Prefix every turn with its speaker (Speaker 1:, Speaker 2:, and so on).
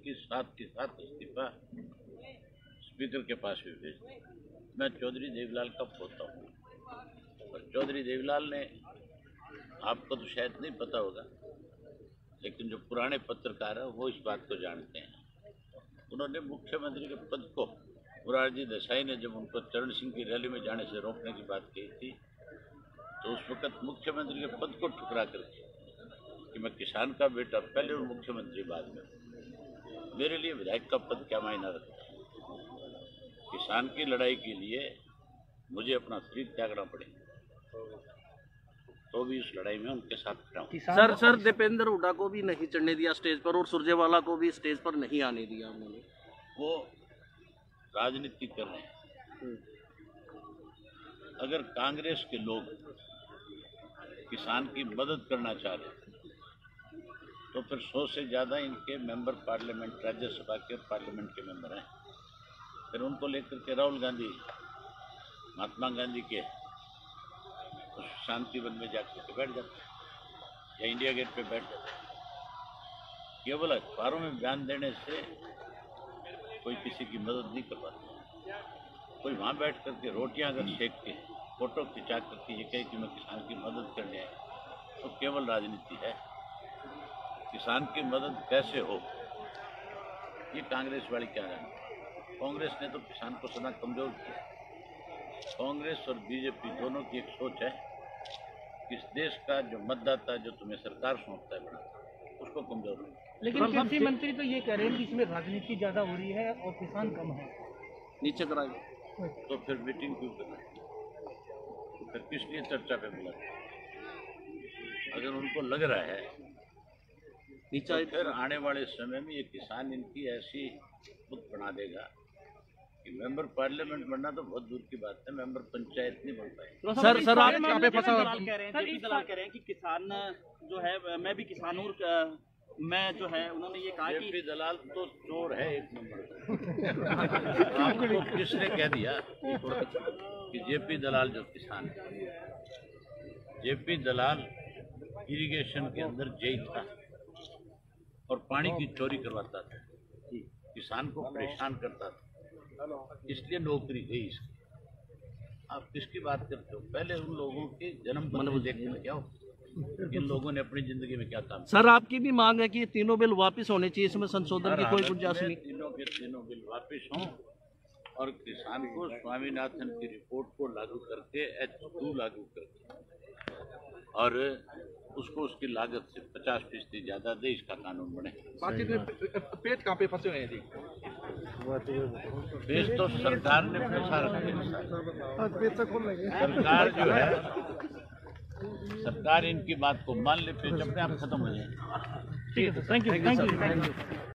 Speaker 1: कि साथ के साथ इस्तीफा स्पीकर के पास भी भेज दिया। मैं चौधरी देवीलाल का पोता हूँ और चौधरी देवीलाल ने, आपको तो शायद नहीं पता होगा, लेकिन जो पुराने पत्रकार हैं वो इस बात को जानते हैं। उन्होंने मुख्यमंत्री के पद को मोरारजी देसाई ने जब उनको चरण सिंह की रैली में जाने से रोकने की बात कही थी, तो उस वक्त मुख्यमंत्री के पद को ठुकरा करके कि मैं किसान का बेटा पहले और मुख्यमंत्री बाद में, मेरे लिए विधायक का पद क्या मायना रखता है। किसान की लड़ाई के लिए मुझे अपना शरीर त्यागना पड़ेगा, तो भी इस लड़ाई में उनके साथ खड़ा हूं।
Speaker 2: सर दीपेंद्र हुड्डा को भी नहीं चढ़ने दिया स्टेज पर और सुरजेवाला को भी स्टेज पर नहीं आने दिया उन्होंने।
Speaker 1: वो राजनीति कर रहे हैं। अगर कांग्रेस के लोग किसान की मदद करना चाह रहे तो फिर 100 से ज़्यादा इनके मेंबर पार्लियामेंट, राज्यसभा के पार्लियामेंट के मेंबर हैं, फिर उनको लेकर के राहुल गांधी महात्मा गांधी के शांति वन में जाकर के बैठ जाते या इंडिया गेट पे बैठ जाते। केवल अखबारों में बयान देने से कोई किसी की मदद नहीं कर पाता। कोई वहाँ बैठ करके रोटियां अगर सेक के फोटो खिंचा करके ये कहे कि मैं किसान की मदद करने आया, तो केवल राजनीति है। किसान की मदद कैसे हो, ये कांग्रेस वाली क्या जाने। कांग्रेस ने तो किसान को सदा कमजोर किया। कांग्रेस और बीजेपी दोनों की एक सोच है कि इस देश का जो मतदाता जो तुम्हें सरकार सौंपता है बड़ा, उसको कमजोर नहीं।
Speaker 3: लेकिन कृषि मंत्री तो ये कह रहे हैं कि इसमें राजनीति ज्यादा हो रही है और किसान कम है।
Speaker 2: नीचे कराएंगे
Speaker 1: तो फिर मीटिंग क्यों करना, तो फिर किस लिए चर्चा पे बुला। अगर उनको लग रहा है
Speaker 2: नीचे,
Speaker 1: तो फिर आने वाले समय में ये किसान इनकी ऐसी खुद बना देगा कि मेंबर पार्लियामेंट बनना तो बहुत दूर की बात है, मेंबर पंचायत नहीं बन पाए।
Speaker 2: सर आप
Speaker 3: जेपी दलाल कह रहे हैं कि किसान जो है, मैं भी किसान हूँ, मैं जो है, उन्होंने ये कहा कि
Speaker 1: जेपी दलाल तो चोर है एक नंबर। आपको किसने कह दिया कि जेपी दलाल जो किसान है? जेपी दलाल इरिगेशन के अंदर जेई था और पानी की चोरी करवाता था, किसान को परेशान करता था, इसलिए नौकरी गई इसकी। आप किसकी बात करते हो? पहले उन लोगों के जन्म पत्र देखने क्या हो, इन लोगों ने अपनी जिंदगी में क्या काम।
Speaker 2: सर आपकी भी मांग है कि ये तीनों बिल वापस होने चाहिए, इसमें संशोधन की कोई गुंजाइश नहीं।
Speaker 1: तीनों के तीनों बिल वापस हों और किसान को स्वामीनाथन की रिपोर्ट को लागू करके H2 लागू करके और उसको उसकी लागत से 50% ज्यादा दे, इसका कानून बने।
Speaker 4: पेट कहाँ पे फंसे हुए हैं जी?
Speaker 1: पेश तो सरकार ने फंसा रखे। सरकार जो है, सरकार इनकी बात को मान ले, पेच अपने आप खत्म हो जाए।
Speaker 3: ठीक है, थैंक यू।